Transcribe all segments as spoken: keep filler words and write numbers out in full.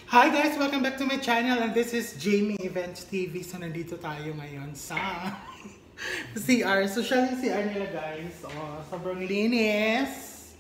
Hi guys! Welcome back to my channel and this is Jamie Events T V. So nandito tayo ngayon sa C R. So siya yung C R nila guys. Oh, sobrang linis.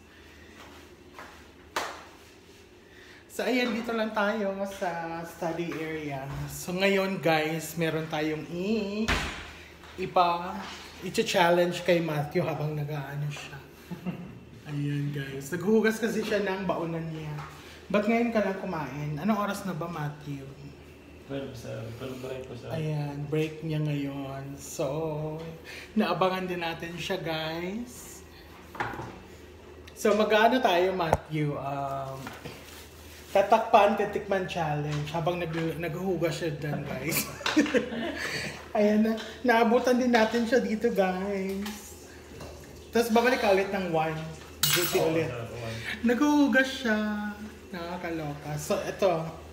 So ayan, dito lang tayo sa study area. So ngayon guys, meron tayong i ipa i-challenge kay Matthew habang nag-aano siya. Ayan guys. Naghuhugas kasi siya ng baonan niya. Ba't ngayon ka lang kumain? Anong oras na ba, Matthew? twelve, sir. twelve break po, sir. Ayan, break niya ngayon. So, naabangan din natin siya, guys. So, mag-ano tayo, Matthew? Um, tatakpan, titikman challenge habang nag naghuhugas siya dyan, guys. Ayan, na, naabutan din natin siya dito, guys. Tapos, babalik ka ulit ng one. Duty Oo, ulit. sir, one. Naghuhugas siya. Nakakaloka. So, ito.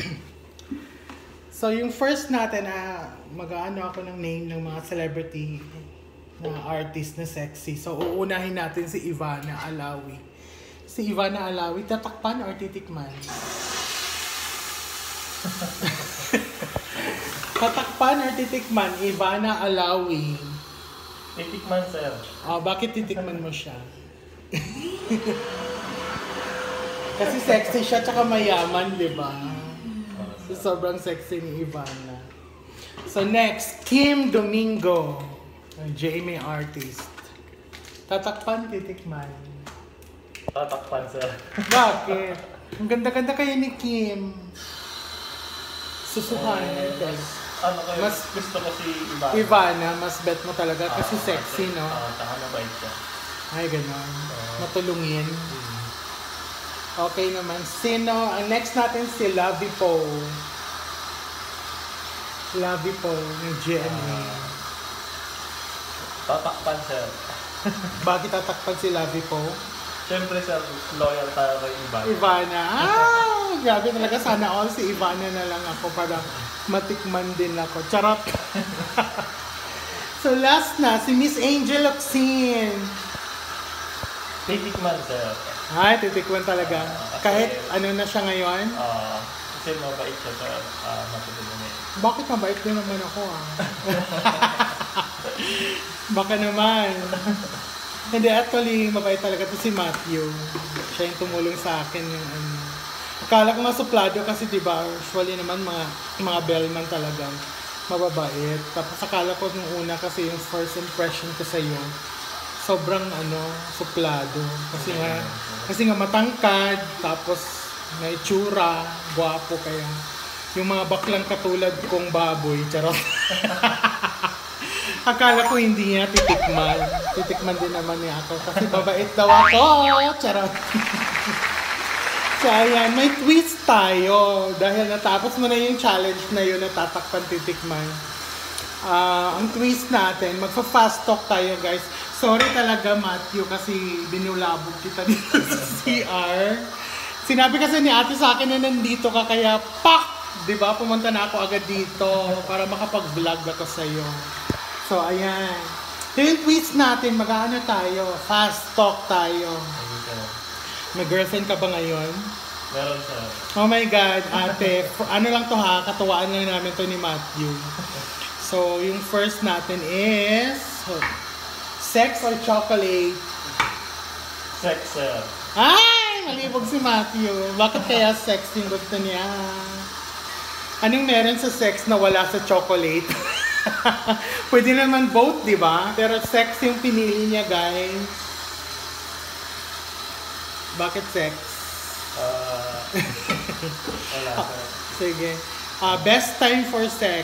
So, yung first natin na mag-aano ako ng name ng mga celebrity na artist na sexy. So, uunahin natin si Ivana Alawi. Si Ivana Alawi, tatakpan or titikman? Tatakpan or titikman? Ivana Alawi. Titikman, sir. Oh, bakit titikman mo siya? Kasi sexy siya, tsaka mayaman, di ba? So, sobrang sexy ni Ivana. So, next, Kim Domingo. J M A artist. Tatakpan, titikman. Tatakpan, sir. Bakit? Ang ganda-ganda kayo ni Kim. Susuhan. Mas, ano kayo, Mas- gusto ko si Ivana. Ivana, mas bet mo talaga kasi Ah, sexy, no? Oo, tsaka mabait siya. Ay, gano'n. Ah. Matulungin. Okay naman. Sino? Ang next natin si Lovie Poe. Lovie Poe ng G M A. Tatakpan, sir. Bakit tatakpan si Lovie Poe? Siyempre, sir, loyal tayo kay Ivana. Ivana. Ah! Grabe talaga. Sana all si Ivana na lang ako para matikman din ako. Charot! So last na, si Miss Angel Oxin. Titikman, sir. Ay, titikman talaga. Kahit ano na siya ngayon. Ah, kasi mabait siya, sir. Ah, matulungin. Bakit mabait din naman ako ah? Baka naman. Hindi, actually, mabait talaga to si Matthew. Siya yung tumulong sa akin yung ano. Akala ko nga suplado kasi diba, usually naman mga, mga bellman talaga. Mababait. Tapos akala ko nung una kasi yung first impression ko sa iyo, sobrang ano, suplado. Kasi nga, kasi nga matangkad, tapos may itsura, gwapo kaya. Yung mga baklang katulad kong baboy, charot. Akala ko hindi niya titikman. Titikman din naman niya ako kasi babait daw ako. Charot. So ayan, may twist tayo. Dahil natapos mo na yung challenge na yun na tatakpan titikman. Ah, ang twist natin, magpa-fast talk tayo guys. Sorry talaga Matthew kasi binulabog kita dito sa C R. Sinabi kasi ni ate sa akin na nandito ka kaya pak! Diba? Pumunta na ako agad dito para makapag-vlog ako sa'yo. So, ayan. So, yung twist natin, mag-ano tayo? Fast talk tayo. Ayun, sir. May girlfriend ka ba ngayon? Meron, sir. Oh my God, ate. Ano lang to ha? Katuwaan lang namin to ni Matthew. So, yung first natin is... Sex or chocolate? Sex, sir. Ay! Malibog si Matthew. Bakit kaya sex yung gusto niya? Anong meron sa sex na wala sa chocolate? Pwede naman both, di ba? Pero sex yung pinili niya, guys. Bakit sex? Ah, wala, sir. Sige. Uh, best time for sex?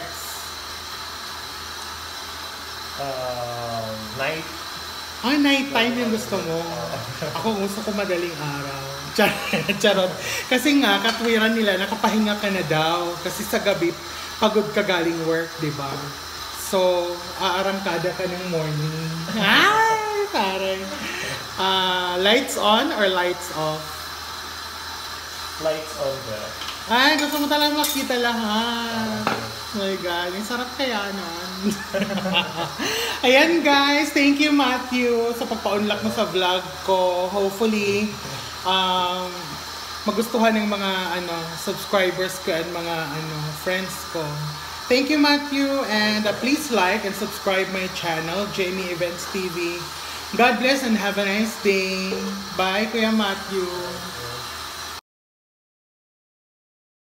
Um, night. Ah, night time yung gusto mo. Ako gusto ko madaling araw. Char- Charot. Kasi nga, katwiran nila, nakapahinga ka na daw. Kasi sa gabi, pagod ka galing work, di ba? So, aarangkada ka ng morning. Ay, taray. Uh, lights on or lights off? Lights on, sir. Ay, gusto mo talaga makita lahat. Oh my God, yung sarap kaya nun. Ayan guys, thank you Matthew sa pagpa-unlock mo sa vlog ko. Hopefully, um, magustuhan ng mga ano subscribers ko and mga ano friends ko. Thank you, Matthew, and uh, please like and subscribe my channel, Jamie Events T V. God bless and have a nice day. Bye, Kuya Matthew.